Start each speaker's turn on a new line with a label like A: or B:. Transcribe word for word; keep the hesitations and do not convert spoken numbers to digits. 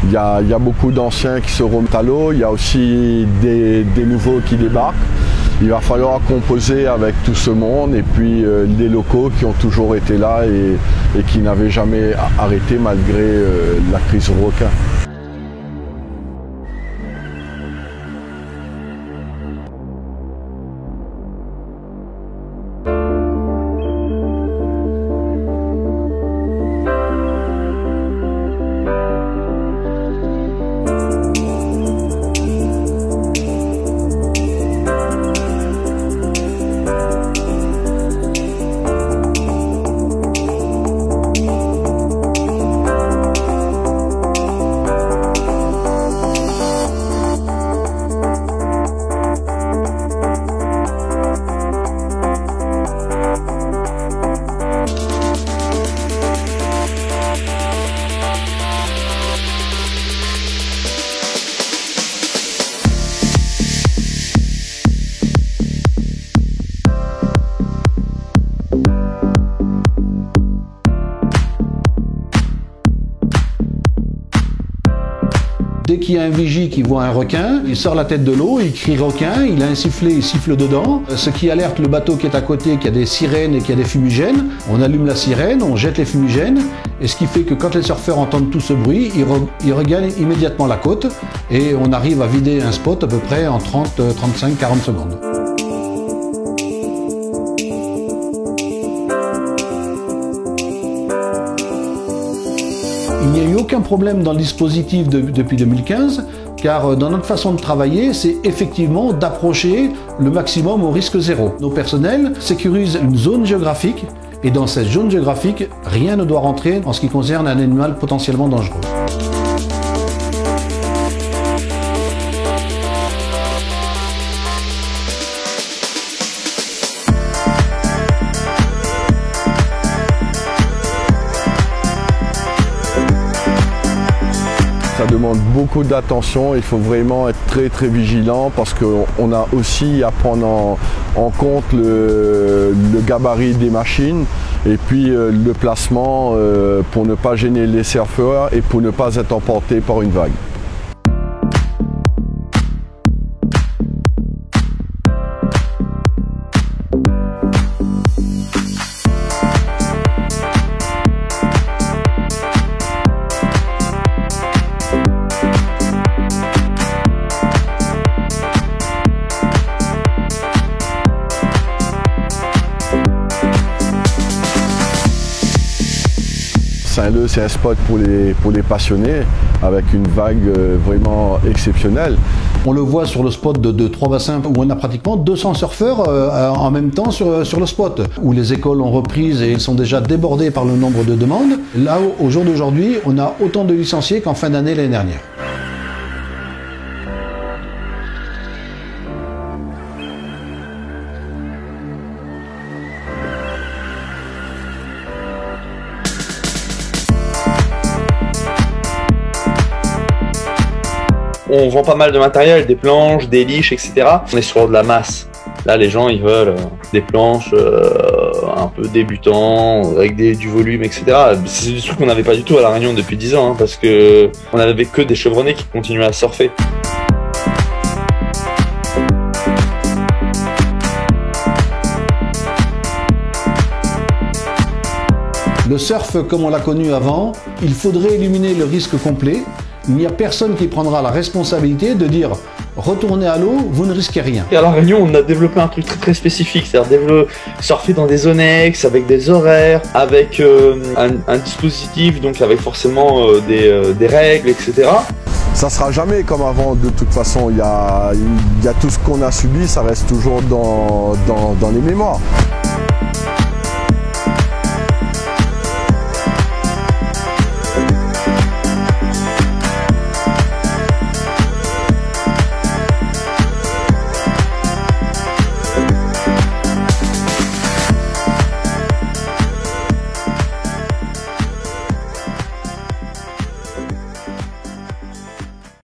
A: Il y a, il y a beaucoup d'anciens qui se remettent à l'eau, il y a aussi des, des nouveaux qui débarquent. Il va falloir composer avec tout ce monde et puis euh, les locaux qui ont toujours été là et, et qui n'avaient jamais arrêté malgré euh, la crise requin.
B: Dès qu'il y a un vigie qui voit un requin, il sort la tête de l'eau, il crie requin, il a un sifflet, il siffle dedans, ce qui alerte le bateau qui est à côté qu'il y a des sirènes et qu'il y a des fumigènes. On allume la sirène, on jette les fumigènes, et ce qui fait que quand les surfeurs entendent tout ce bruit, ils, re ils regagnent immédiatement la côte et on arrive à vider un spot à peu près en trente, trente-cinq, quarante secondes. Il n'y a eu aucun problème dans le dispositif de, depuis deux mille quinze, car dans notre façon de travailler, c'est effectivement d'approcher le maximum au risque zéro. Nos personnels sécurisent une zone géographique, et dans cette zone géographique, rien ne doit rentrer en ce qui concerne un animal potentiellement dangereux.
A: Ça demande beaucoup d'attention, il faut vraiment être très très vigilant parce qu'on a aussi à prendre en, en compte le, le gabarit des machines et puis euh, le placement euh, pour ne pas gêner les surfeurs et pour ne pas être emporté par une vague. Saint-Leu, c'est un spot pour les, pour les passionnés, avec une vague vraiment exceptionnelle.
B: On le voit sur le spot de, de trois bassins où on a pratiquement deux cents surfeurs euh, en même temps sur, sur le spot, où les écoles ont repris et ils sont déjà débordés par le nombre de demandes. Là, au jour d'aujourd'hui, on a autant de licenciés qu'en fin d'année l'année dernière.
C: On vend pas mal de matériel, des planches, des liches, et cetera. On est sur de la masse. Là, les gens, ils veulent des planches euh, un peu débutants, avec des, du volume, et cetera. C'est des trucs qu'on n'avait pas du tout à La Réunion depuis dix ans, hein, parce que on n'avait que des chevronnés qui continuaient à surfer.
B: Le surf, comme on l'a connu avant, il faudrait éliminer le risque complet. Il n'y a personne qui prendra la responsabilité de dire « retournez à l'eau, vous ne risquez rien ».
C: Et à La Réunion, on a développé un truc très très spécifique, c'est-à-dire surfer dans des zones ex, avec des horaires, avec euh, un, un dispositif, donc avec forcément euh, des, euh, des règles, et cetera.
A: Ça sera jamais comme avant, de toute façon. Il y a, il y a tout ce qu'on a subi, ça reste toujours dans, dans, dans les mémoires.